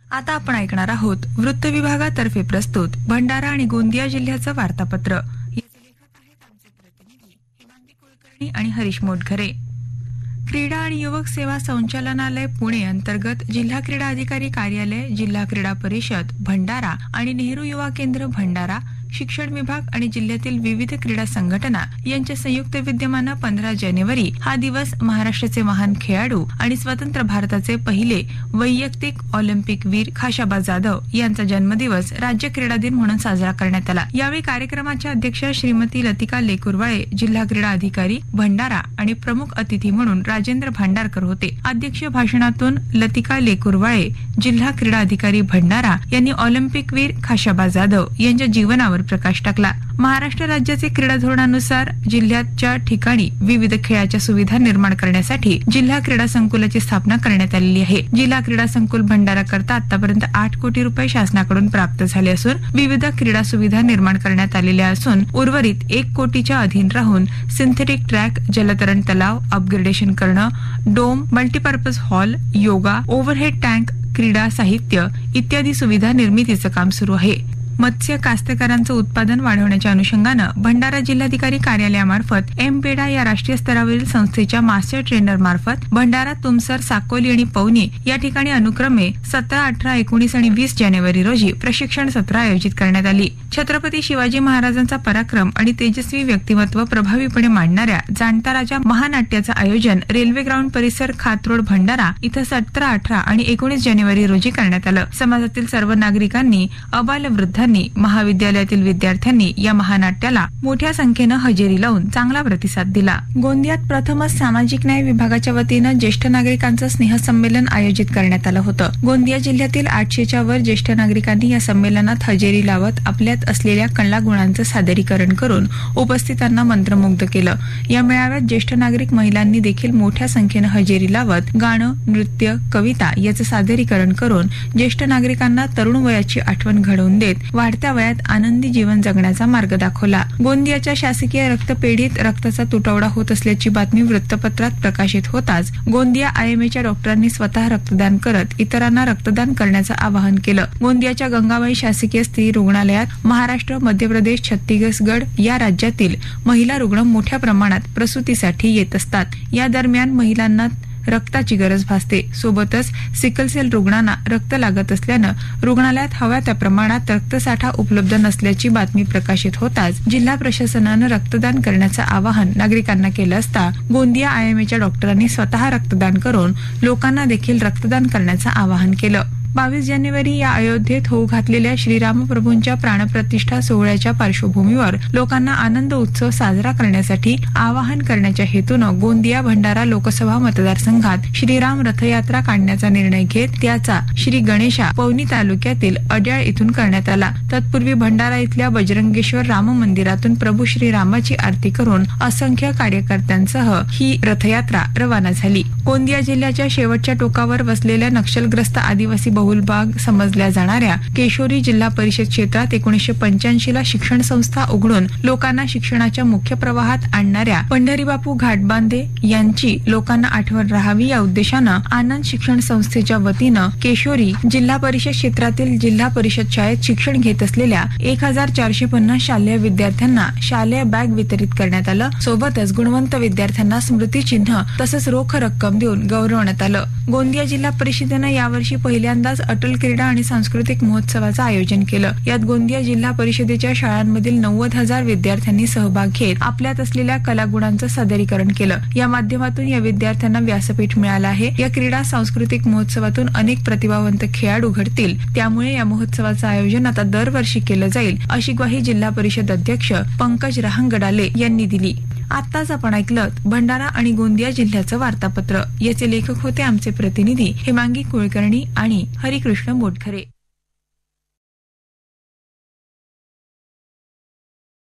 आता आपण ऐकणार आहोत वृत्त विभागातर्फे प्रस्तुत भंडारा आणि गोंदिया जिल्ह्याचं वार्तापत्र। याचे लेखक आहेत आमचे प्रतिनिधी हिमांगी कुलकर्णी आणि हरीश मोटघरे। क्रीडा आणि युवक सेवा संचालनालय पुणे अंतर्गत जिल्हा क्रीडा अधिकारी कार्यालय, जिल्हा क्रीडा परिषद भंडारा आणि नेहरू युवा केंद्र भंडारा, शिक्षण विभाग आणि जिल्ह्यातील विविध क्रीडा संघटना यांच्या संयुक्त विद्यमाने 15 जानेवारी हा दिवस महाराष्ट्राचे महान खेळाडू आणि स्वतंत्र भारताचे पहिले वैयक्तिक ऑलिम्पिक वीर खाशाबा जाधव यांचा जन्मदिवस राज्य क्रीडा दिन म्हणून साजरा करण्यात आला। यावेळी कार्यक्रमाच्या अध्यक्षा श्रीमती लतिका लेकुरवाळे, जिल्हा क्रीडा अधिकारी भंडारा आणि प्रमुख अतिथी म्हणून राजेंद्र भांडारकर होते। अध्यक्ष भाषणातून लतिका लेकुरवाळे, जिल्हा क्रीडा अधिकारी भंडारा यांनी ऑलिम्पिक वीर खाशाबा जाधव यांच्या जीवनावर प्रकाश टाकला। महाराष्ट्र राज्याचे क्रीडा धोरणानुसार जिल्ह्याच्या ठिकाणी विविध खेळाच्या सुविधा निर्माण करण्यासाठी जिल्हा क्रीडा संकुलाची स्थापना करण्यात आलेली आहे। जिल्हा क्रीडा संकुल भंडारा करता आतापर्यंत 8 कोटी रुपये शासनाकडून प्राप्त झाले असून विविध क्रीडा सुविधा निर्माण करण्यात आलेल्या असून उर्वरित 1 कोटीच्या अधीन राहून सिंथेटिक ट्रॅक, जलतरण तलाव अपग्रेडेशन करणं, dome, multipurpose hall, yoga, overhead tank, क्रीडा साहित्य इत्यादी सुविधा निर्मितीचं काम सुरू आहे। मत्स्य कास्तकारांचं उत्पादन वाढवण्याच्या अनुषंगानं भंडारा जिल्हाधिकारी कार्यालयामार्फत एम-पेडा या राष्ट्रीय स्तरावरील संस्थेच्या मास्टर ट्रेनर मार्फत भंडारा, तुमसर, साकोली आणि पवनी या ठिकाणी अनुक्रमे 17, 18, 19 आणि 20 जानेवारी रोजी प्रशिक्षण सत्र आयोजित करण्यात आली। छत्रपती शिवाजी महाराजांचा पराक्रम आणि तेजस्वी व्यक्तिमत्व प्रभावीपणे मांडणाऱ्या जाणता राजा महानाट्याचं आयोजन रेल्वे ग्राउंड परिसर, खातरोड, भंडारा इथं 17, 18 आणि 19 जानेवारी रोजी करण्यात आलं। समाजातील सर्व नागरिकांनी, अबालवृद्ध महाविद्यालयातील विद्यार्थ्यांनी या महानाट्याला मोठ्या संख्येनं हजेरी लावून चांगला प्रतिसाद दिला। गोंदियात प्रथमच सामाजिक न्याय विभागाच्या वतीनं ज्येष्ठ नागरिकांचं स्नेहसंमेलन आयोजित करण्यात आलं होतं। गोंदिया जिल्ह्यातील 800च्या वर ज्येष्ठ नागरिकांनी या संमेलनात हजेरी लावत आपल्यात असलेल्या कलागुणांचं सादरीकरण करून उपस्थितांना मंत्रमुग्ध केलं। या मेळाव्यात ज्येष्ठ नागरिक महिलांनी देखील मोठ्या संख्येनं हजेरी लावत गाणं, नृत्य, कविता याचं सादरीकरण करून ज्येष्ठ नागरिकांना तरुण वयाची आठवण घडवून देत वाढत्या वयात आनंदी जीवन जगण्याचा मार्ग दाखवला। गोंदियाच्या शासकीय रक्तपेढीत रक्ताचा तुटवडा होत असल्याची बातमी वृत्तपत्रात प्रकाशित होताच गोंदिया आयएमएच्या डॉक्टरांनी स्वतः रक्तदान करत इतरांना रक्तदान करण्याचं आवाहन केलं। गोंदियाच्या गंगाबाई शासकीय स्त्री रुग्णालयात महाराष्ट्र, मध्य प्रदेश, छत्तीसगड या राज्यातील महिला रुग्ण मोठ्या प्रमाणात प्रसूतीसाठी येत असतात। या दरम्यान महिलांना रक्ताची गरज भासते। सोबतच सिकल सेल रुग्णांना रक्त लागत असल्यानं रुग्णालयात हव्या त्या प्रमाणात रक्तसाठा उपलब्ध नसल्याची बातमी प्रकाशित होताच जिल्हा प्रशासनानं रक्तदान करण्याचं आवाहन नागरिकांना केलं असता गोंदिया आयएमएच्या डॉक्टरांनी स्वतः रक्तदान करून लोकांना देखील रक्तदान करण्याचं आवाहन केलं। 22 जानेवारी या अयोध्येत होऊ घातलेल्या श्रीरामप्रभूंच्या प्राणप्रतिष्ठा सोहळ्याच्या पार्श्वभूमीवर लोकांना आनंद उत्सव साजरा करण्यासाठी आवाहन करण्याच्या हेतूनं गोंदिया भंडारा लोकसभा मतदारसंघात श्रीराम रथयात्रा काढण्याचा निर्णय घेत त्याचा श्री गणेशा पवनी तालुक्यातील अड्याळ इथून करण्यात आला। तत्पूर्वी भंडारा इथल्या बजरंगेश्वर राम मंदिरातून प्रभू श्रीरामाची आरती करून असंख्य कार्यकर्त्यांसह ही रथयात्रा रवाना झाली। गोंदिया जिल्ह्याच्या शेवटच्या टोकावर वसलेल्या नक्षलग्रस्त आदिवासी बहुल भाग समजल्या जाणाऱ्या केशोरी जिल्हा परिषद क्षेत्रात 1985 ला शिक्षण संस्था उघडून लोकांना शिक्षणाच्या मुख्य प्रवाहात आणणाऱ्या पंढरीबापू घाटबांधे यांची लोकांना आठवण राहावी या उद्देशानं आनंद शिक्षण संस्थेच्या वतीनं केशोरी जिल्हा परिषद क्षेत्रातील जिल्हा परिषद शाळेत शिक्षण घेत असलेल्या 1450 शालेय विद्यार्थ्यांना शालेय बॅग वितरित करण्यात आलं। सोबतच गुणवंत विद्यार्थ्यांना स्मृतिचिन्ह तसंच रोख रक्कम देऊन गौरवण्यात आलं। गोंदिया जिल्हा परिषदेनं यावर्षी पहिल्यांदाच अटल क्रीडा आणि सांस्कृतिक महोत्सवाचं आयोजन केलं। यात गोंदिया जिल्हा परिषदेच्या शाळांमधील 90,000 विद्यार्थ्यांनी सहभाग घेत आपल्यात असलेल्या कलागुणांचं सादरीकरण केलं। या माध्यमातून या विद्यार्थ्यांना व्यासपीठ मिळालं आहे। या क्रीडा सांस्कृतिक महोत्सवातून अनेक प्रतिभावंत खेळाडू घडतील, त्यामुळे या महोत्सवाचं आयोजन आता दरवर्षी केलं जाईल अशी ग्वाही जिल्हा परिषद अध्यक्ष पंकज रहांगडाले यांनी दिली। आताच आपण ऐकलं भंडारा आणि गोंदिया जिल्ह्याचं वार्तापत्र। याचे लेखक होते आमचे प्रतिनिधी हिमांगी कुलकर्णी आणि हरिकृष्ण मोटघरे।